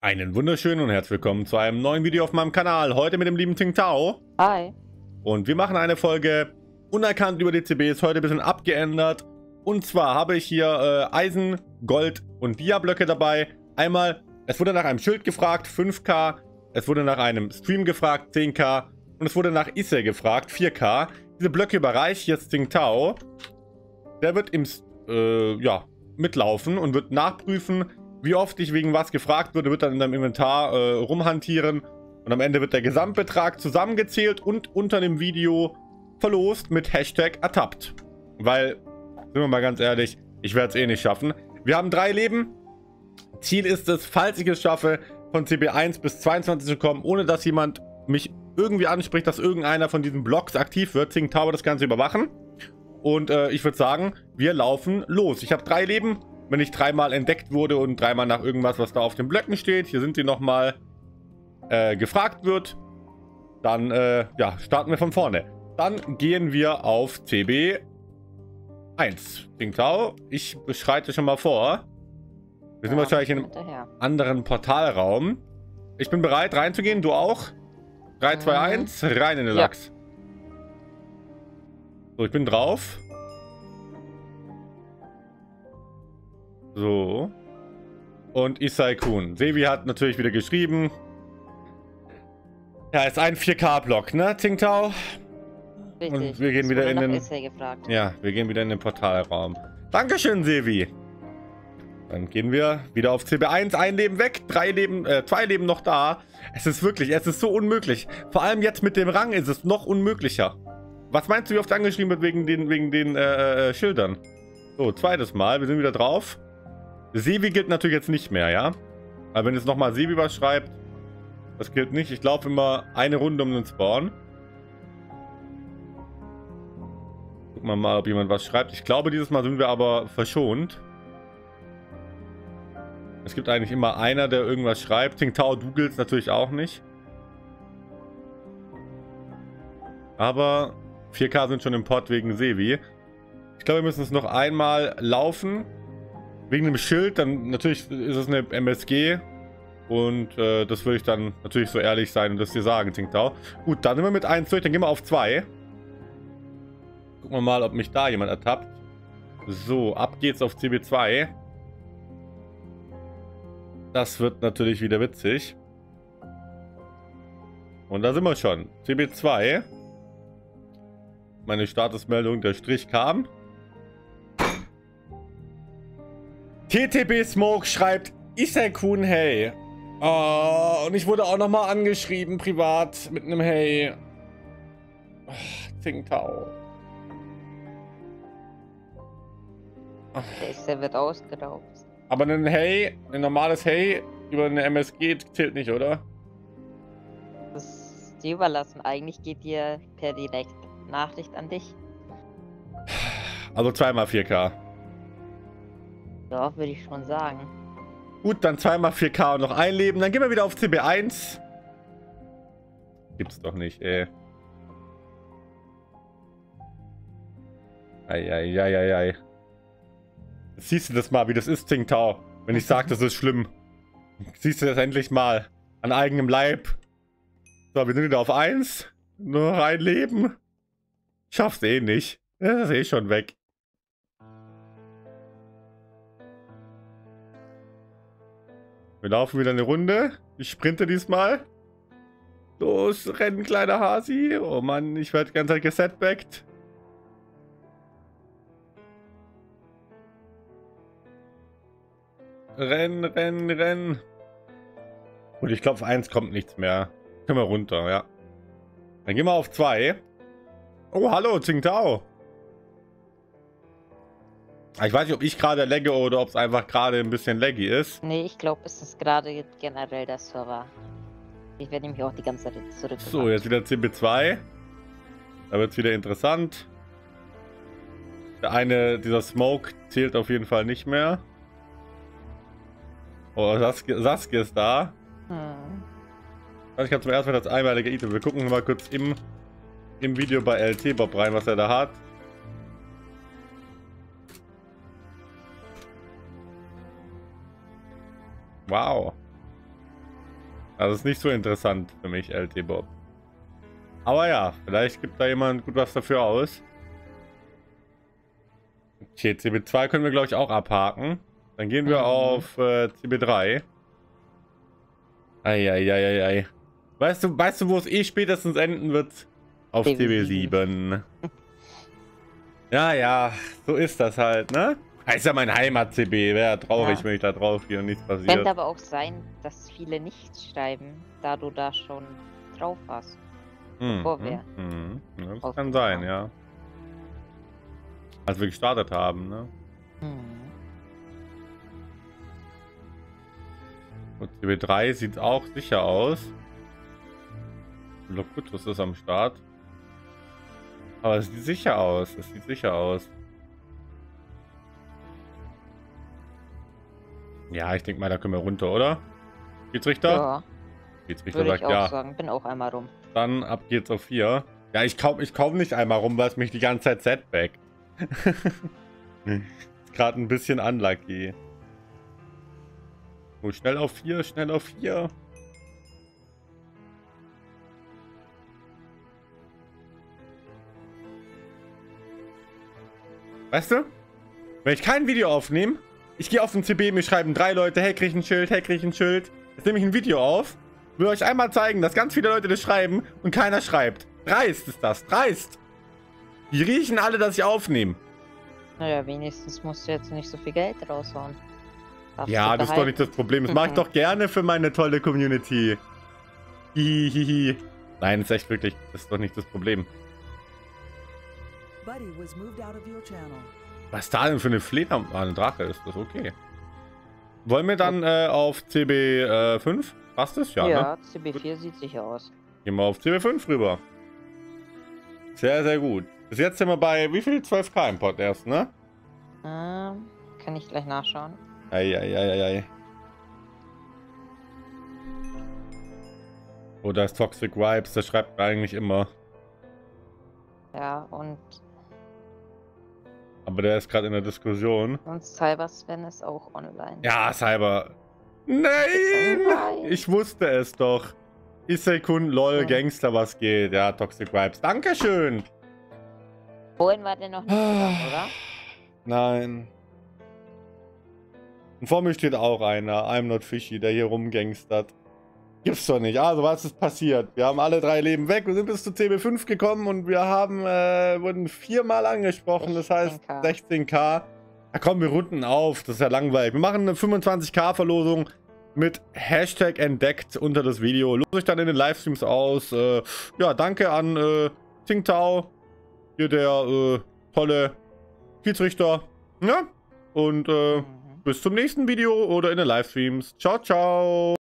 Einen wunderschönen und herzlich willkommen zu einem neuen Video auf meinem Kanal. Heute mit dem lieben Tsingtao. Hi. Und wir machen eine Folge unerkannt über DCBs, heute ein bisschen abgeändert. Und zwar habe ich hier Eisen, Gold und Dia-Blöcke dabei. Einmal, es wurde nach einem Schild gefragt, 5K. Es wurde nach einem Stream gefragt, 10K. Und es wurde nach Isse gefragt, 4K. Diese Blöcke überreiche ich jetzt Tsingtao. Der wird mitlaufen und wird nachprüfen, wie oft ich wegen was gefragt würde, wird dann in deinem Inventar rumhantieren. Und am Ende wird der Gesamtbetrag zusammengezählt und unter dem Video verlost mit Hashtag ertappt. Weil, sind wir mal ganz ehrlich, ich werde es eh nicht schaffen. Wir haben 3 Leben. Ziel ist es, falls ich es schaffe, von CB1 bis 22 zu kommen, ohne dass jemand mich irgendwie anspricht, dass irgendeiner von diesen Blocks aktiv wird, Tsingtao das Ganze überwachen. Und ich würde sagen, wir laufen los. Ich habe 3 Leben. Wenn ich 3-mal entdeckt wurde und 3-mal nach irgendwas, was da auf den Blöcken steht, hier sind die nochmal, gefragt wird, dann starten wir von vorne. Dann gehen wir auf CB1. Tsingtao, ich beschreite schon mal vor. Wir sind wahrscheinlich in einem anderen Portalraum. Ich bin bereit reinzugehen, du auch? 3, 2, 1, rein in den Lachs. So, ich bin drauf. So. Und Isai-kun. Sevi hat natürlich wieder geschrieben. Ja, ist ein 4K-Block, ne, Tsingtao? Richtig. Und wir gehen wieder in den... gefragt. Ja, wir gehen wieder in den Portalraum. Dankeschön, Sevi. Dann gehen wir wieder auf CB1. Ein Leben weg, 2 Leben noch da. Es ist wirklich so unmöglich. Vor allem jetzt mit dem Rang ist es noch unmöglicher. Was meinst du, wie oft angeschrieben wird wegen den Schildern? So, zweites Mal. Wir sind wieder drauf. Sevi gilt natürlich jetzt nicht mehr, ja? Aber wenn jetzt nochmal Sevi was schreibt, das gilt nicht. Ich laufe immer eine Runde um den Spawn. Gucken wir mal, ob jemand was schreibt. Ich glaube, dieses Mal sind wir aber verschont. Es gibt eigentlich immer einer, der irgendwas schreibt. Tsingtao, du giltst natürlich auch nicht. Aber 4K sind schon im Pod wegen Sevi. Ich glaube, wir müssen es noch einmal laufen. Wegen dem Schild, dann natürlich ist es eine MSG. Und das würde ich dann natürlich so ehrlich sein und das dir sagen, Tsingtao. Gut, dann sind wir mit 1 durch, dann gehen wir auf 2. Gucken wir mal, ob mich da jemand ertappt. So, ab geht's auf CB2. Das wird natürlich wieder witzig. Und da sind wir schon. CB2. Meine Statusmeldung, der Strich kam. TTB Smoke schreibt, Isai-kun, hey. Oh, und ich wurde auch nochmal angeschrieben, privat, mit einem Hey. Oh, Tsingtao. Der wird ausgeraubt. Aber ein Hey, ein normales Hey über eine MSG zählt nicht, oder? Das ist dir überlassen. Eigentlich geht dir per direkt Nachricht an dich. Also 2-mal 4K. Ja, würde ich schon sagen. Gut, dann 2-mal 4K und noch ein Leben. Dann gehen wir wieder auf CB1. Gibt's doch nicht, ey. Eieieiei. Siehst du das mal, wie das ist, Tsingtao? Wenn ich sage, das ist schlimm. Siehst du das endlich mal an eigenem Leib? So, wir sind wieder auf 1. Nur noch ein Leben. Schaff's eh nicht. Das ist eh schon weg. Wir laufen wieder eine Runde. Ich sprinte diesmal. Los, rennen, kleiner Hasi. Oh Mann, ich werde die ganze Zeit gesetbackt. Rennen, rennen, rennen. Und ich glaube, auf 1 kommt nichts mehr. Können wir runter, ja. Dann gehen wir auf 2. Oh, hallo, Tsingtao. Ich weiß nicht, ob ich gerade lagge oder ob es einfach gerade ein bisschen laggy ist. Nee, ich glaube, es ist gerade generell der Server. Ich werde nämlich auch die ganze Zeit zurück. So, jetzt wieder CB2. Da wird es wieder interessant. Der eine, dieser Smoke, zählt auf jeden Fall nicht mehr. Oh, Saskia ist da. Ich kann zum ersten Mal das einmalige Item. Wir gucken mal kurz im Video bei LT Bob rein, was er da hat. Wow. Also ist nicht so interessant für mich, LT Bob. Aber ja, vielleicht gibt da jemand gut was dafür aus. Okay, CB2 können wir, glaube ich, auch abhaken. Dann gehen wir auf CB3. Eieieiei. Weißt du, wo es eh spätestens enden wird? Auf CB7. Ja, so ist das halt, ne? Das ist ja mein Heimat-CB. Wäre traurig, wenn ich da drauf gehe und nichts passiert. Könnte aber auch sein, dass viele nichts schreiben, da du da schon drauf warst. Bevor wir Ja, das kann sein, ja. Als wir gestartet haben, ne? Und CB3 sieht auch sicher aus. Locutus ist am Start. Aber es sieht sicher aus. Es sieht sicher aus. Ja, ich denke mal, da können wir runter, oder? Schiedsrichter? Ja. Schiedsrichter sagt ja. Sagen. Bin auch einmal rum. Dann ab geht's auf 4. Ja, ich kauf nicht einmal rum, weil es mich die ganze Zeit setbackt. Ist gerade ein bisschen unlucky. Oh, schnell auf 4, schnell auf 4. Weißt du? Wenn ich kein Video aufnehme, ich gehe auf den CB, mir schreiben 3 Leute, hey, krieg ich ein Schild, hey, krieg ich ein Schild. Jetzt nehme ich ein Video auf, will euch einmal zeigen, dass ganz viele Leute das schreiben und keiner schreibt. Dreist ist das, dreist. Die riechen alle, dass ich aufnehme. Naja, wenigstens musst du jetzt nicht so viel Geld raushauen. Ja, das ist doch nicht das Problem. Das mache ich doch gerne für meine tolle Community. Hihihihi. Nein, ist echt wirklich, das ist doch nicht das Problem. Was da denn für eine Fledermaus? Eine Drache ist das okay. Wollen wir dann auf CB5? Passt das? Ja, ja, ne? CB4 sieht sicher aus. Gehen wir auf CB5 rüber. Sehr, sehr gut. Bis jetzt sind wir bei wie viel? 12k Import erst, ne? Kann ich gleich nachschauen. Eieieiei. Oh, da ist Toxic Vibes, der schreibt mir eigentlich immer. Ja, und... Aber der ist gerade in der Diskussion. Und Cyber Sven ist auch online. Ja, Cyber. Nein! Ich wusste es doch. Isekun, lol, Gangster, was geht? Ja, Toxic Vibes. Dankeschön! Vorhin war der noch nicht dran, oder? Nein. Und vor mir steht auch einer, I'm not fishy, der hier rumgangstert. Gibt's doch nicht. Also, was ist passiert? Wir haben alle 3 Leben weg, wir sind bis zu CB5 gekommen und wir haben, wurden 4-mal angesprochen, das heißt 16k. Da kommen wir runden auf, das ist ja langweilig. Wir machen eine 25k-Verlosung mit Hashtag entdeckt unter das Video. Lose ich dann in den Livestreams aus. Ja, danke an Tsingtao, hier der tolle Schiedsrichter. Ja, und bis zum nächsten Video oder in den Livestreams. Ciao, ciao.